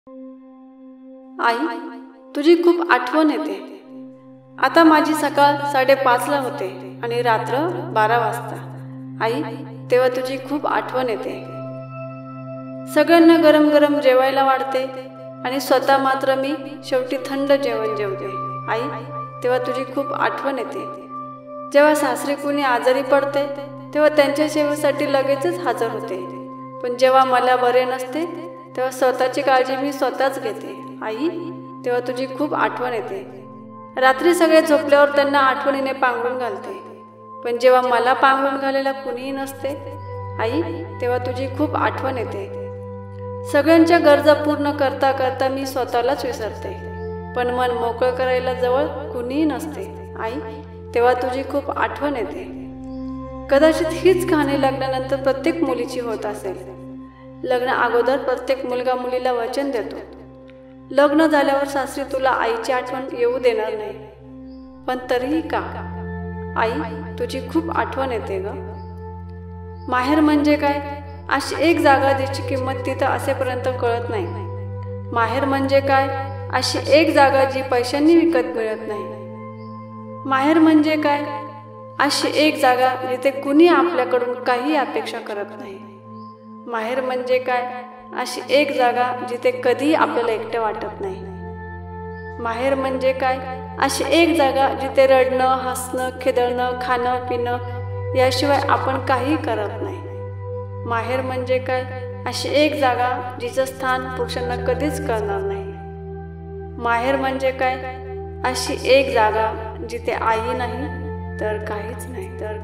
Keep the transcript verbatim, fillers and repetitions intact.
आई, तुझी खूप आठवण येते. आता माझी सकाळ साडेपाचला होते आणि रात्र बारा वाजता. आई, तेव्हा तुझी खूप आठवण येते. सगळ्यांना गरम गरम जेवायला वाढते आणि स्वतः मात्र मी शेवटी थंड जेवण जेवते. आई, तेव्हा तुझी खूप आठवण येते. जेव्हा सासरी कुणी आजारी पडते तेव्हा त्यांच्या सेवेसाठी लगेचच हजर होते, पण जेव्हा मला बरे नसते तेव्हा स्वतःची काळजी मी स्वतःच घेते. आई, तेव्हा तुझी खूप आठवण येते. रात्री सगळे झोपल्यावर त्यांना आठवणीने पांघरून घालते, पण जेव्हा मला पांघरून घालायला कुणीही नसते आई, तेव्हा तुझी खूप आठवण येते. सगळ्यांच्या गरजा पूर्ण करता करता मी स्वतःलाच विसरते, पण मन मोकळं करायला जवळ कुणीही नसते. आई, तेव्हा तुझी खूप आठवण येते. कदाचित हीच कहाणी लग्नानंतर प्रत्येक मुलीची होत असेल. लग्न अगोदर प्रत्येक मुलगा मुलीला वचन देतो, लग्न झाल्यावर सासरी तुला आईची आठवण येऊ देणार नाही, पण तरीही का? आई, तुझी खूप आठवण येते ग. माहेर म्हणजे काय? अशी एक जागा जिची किंमत तिथं असेपर्यंत कळत नाही. माहेर म्हणजे काय? अशी एक जागा जी पैशांनी विकत मिळत नाही. माहेर म्हणजे काय? अशी एक जागा जिथे कुणी आपल्याकडून काही अपेक्षा करत नाही. माहेर म्हणजे काय? अशी एक जागा जिथे कधी आपल्याला एकटं वाटत नाही. माहेर म्हणजे काय? अशी एक जागा जिथे रडणं, हसणं, खिदळणं, खाणं पिणं याशिवाय आपण काही करत नाही. माहेर म्हणजे काय? अशी एक जागा जिचं स्थान पुरुषांना कधीच कळणार नाही. माहेर म्हणजे काय? अशी एक जागा जिथे आई नाही तर काहीच नाही तर